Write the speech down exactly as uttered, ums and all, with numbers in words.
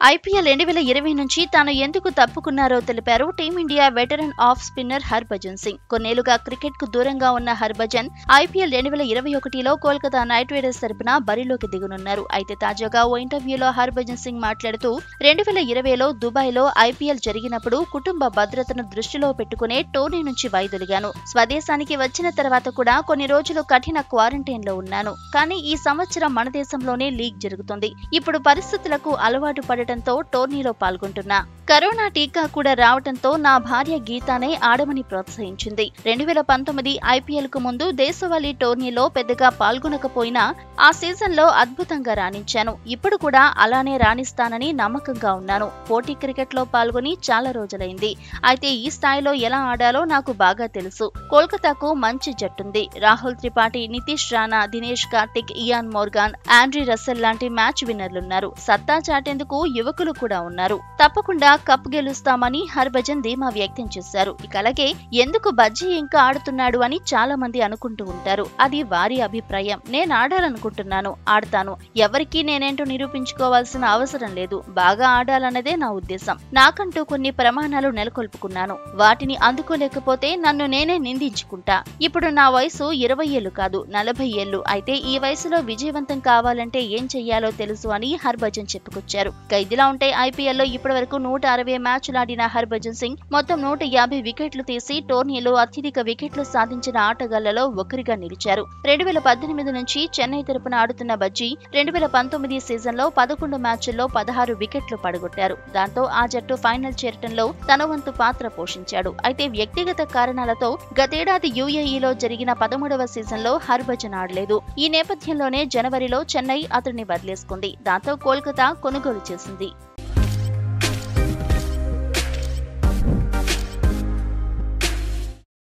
IPL రెండు వేల ఇరవై నుంచి తాను ఎందుకు తప్పుకున్నారో తెలిపారు team India veteran off spinner Harbhajan Singh. కొన్నేళ్లుగా క్రికెట్ కు దూరంగా ఉన్న హర్భజన్ ఐపీఎల్ రెండు వేల ఇరవై ఒకటిలో కోల్కతా నైట్ రైడర్స్ తరపున బరిలోకి దిగనున్నారు. అయితే తాజాగా ఓ ఇంటర్వ్యూలో హర్భజన్ సింగ్ మాట్లాడుతూ రెండు వేల ఇరవైలో దుబాయ్లో ఐపీఎల్ జరిగినప్పుడు కుటుంబ భద్రతను దృష్టిలో పెట్టుకునే టోర్నీ నుంచి వైదొలిగాను. స్వదేశానికి వచ్చిన తర్వాత కూడా కొన్ని రోజులు కఠిన క్వారంటైన్ లో ఉన్నాను. కానీ ఈ సంవత్సరం మన దేశంలోనే లీగ్ జరుగుతుంది. ఇప్పుడు పరిస్థితులకు అలవాటు పడటం టోర్నీలో పాల్గొంటున్నా. కరోనా టీకా కూడా రావడంతో నా భార్య గీతానే ఆడమని ప్రోత్సహించింది. రెండు వేల పంతొమ్మిది ఐపీఎల్ కు ముందు దేశవాళీ టోర్నీలో పెద్దగా పాల్గొనకపోయినా ఆ సీజన్ లో అద్భుతంగా రాణించాను. ఇప్పుడు కూడా అలానే రాణిస్తానని నమ్మకంగా ఉన్నాను. పోటీ క్రికెట్ లో పాల్గొని చాలా రోజులైంది. అయితే ఈ స్థాయిలో ఎలా ఆడాలో నాకు బాగా తెలుసు. కోల్కతాకు మంచి జట్టుంది. Rahul Tripathi, Nitish Rana, Dinesh Karthik, Eoin Morgan, Andre Russell లాంటి మ్యాచ్ విన్నర్లున్నారు. సత్తా చాటేందుకు యువకులు కూడా ఉన్నారు. తప్పకుండా కప్ గెలుస్తామని హర్భజన్ ధీమా వ్యక్తం చేశారు. ఇక అలాగే ఎందుకు బజ్జీ ఇంకా ఆడుతున్నాడు అని చాలా మంది అనుకుంటూ ఉంటారు. అది వారి అభిప్రాయం. నేను ఆడాలనుకుంటున్నాను, ఆడతాను. ఎవరికీ నేనేంటో నిరూపించుకోవాల్సిన అవసరం లేదు. బాగా ఆడాలన్నదే నా ఉద్దేశం. నాకంటూ కొన్ని ప్రమాణాలు నెలకొల్పుకున్నాను. వాటిని అందుకోలేకపోతే నన్ను నేనే నిందించుకుంటా. ఇప్పుడు నా వయసు ఇరవై ఏళ్లు కాదు, నలభై ఏళ్లు. అయితే ఈ వయసులో విజయవంతం కావాలంటే ఏం చెయ్యాలో తెలుసు అని హర్భజన్ చెప్పుకొచ్చారు. ఇదిలా ఉంటే ఐపీఎల్లో ఇప్పటి వరకు నూట అరవై మ్యాచ్లు ఆడిన హర్భజన్ సింగ్ మొత్తం నూట యాభై వికెట్లు తీసి టోర్నీలో అత్యధిక వికెట్లు సాధించిన ఆటగాళ్లలో ఒకరిగా నిలిచారు. రెండు వేల పద్దెనిమిది నుంచి చెన్నై తరపున ఆడుతున్న బజ్జీ రెండు వేల పంతొమ్మిది సీజన్ లో పదకొండు మ్యాచ్ల్లో పదహారు వికెట్లు పడగొట్టారు. దాంతో ఆ జట్టు ఫైనల్ చేరటంలో తన వంతు పాత్ర పోషించాడు. అయితే వ్యక్తిగత కారణాలతో గతేడాది యూఏఈలో జరిగిన పదమూడవ సీజన్ లో హర్భజన్ ఆడలేదు. ఈ నేపథ్యంలోనే జనవరిలో చెన్నై అతడిని వదిలేసుకుంది. దాంతో కోల్కతా కొనుగోలు చేసింది.